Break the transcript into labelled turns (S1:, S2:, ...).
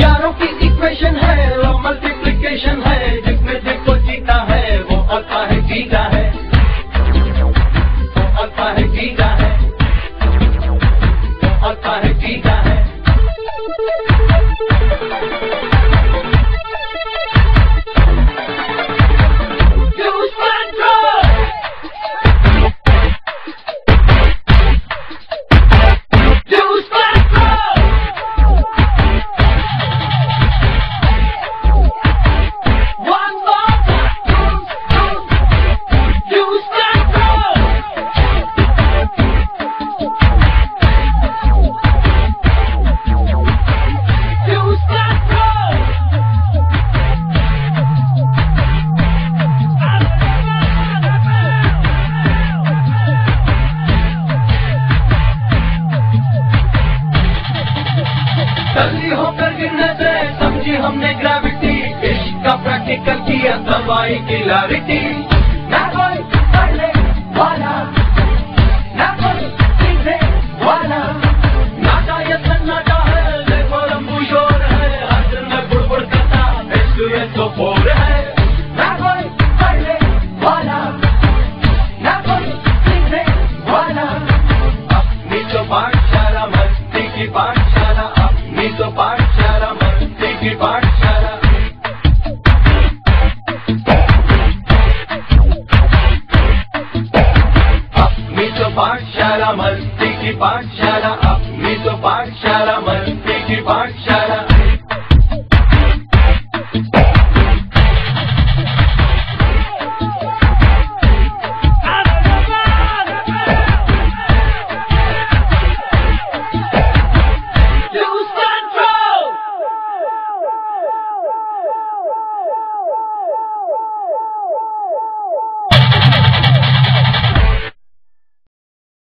S1: यारों की इक्वेशन है वो मल्टीप्लिकेशन है, जिसमें देखो जीता है वो अल्फा है जीता है, अल्फा है जीता है, अल्फा है जीता है। जल्दी होकर गिरने से समझी हमने ग्रेविटी, इश्क का प्रैक्टिकल किया दवाई की क्लैरिटी। ना कोई पढ़ने वाला, ना कोई सीखने वाला, नाटा ये सन्नाटा है, देखो लंबू शोर है, हर दिन में बुड़बुड़ करता इसलिए तो बोर है। ना कोई पढ़ने वाला, ना कोई सीखने वाला, अपनी तो पाठशाला मस्ती की पाठशाला, तो पाठशाला मस्ती की पाठशाला, अपनी तो पाठशाला मस्ती की पाठशाला, अपनी तो पाठशाला मस्ती की पाठशाला।